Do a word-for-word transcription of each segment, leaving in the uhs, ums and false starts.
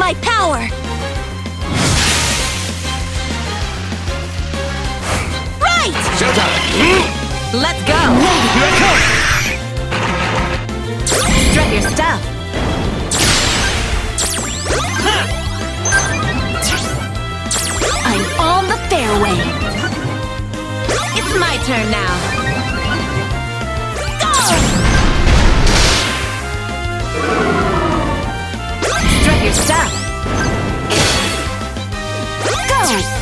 my power! Right! Showtime! Let's go! Here I Strut your stuff! I'm on the fairway! It's my turn now! Go! Strut your stuff! Go!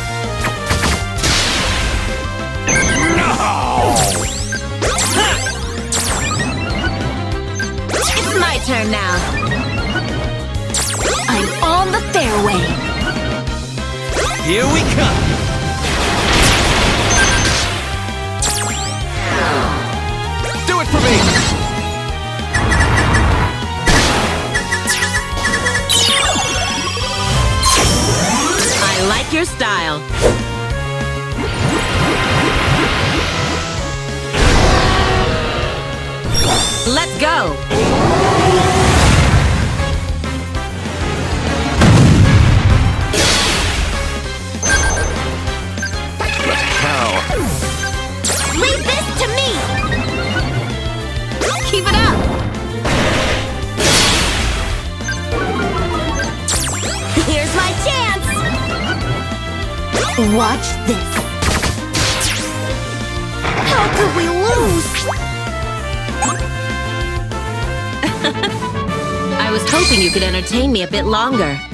It's my turn now! I'm on the fairway! Here we come! Do it for me! I like your style! Let's go! Leave this to me! Keep it up! Here's my chance! Watch this! How could we lose? I was hoping you could entertain me a bit longer.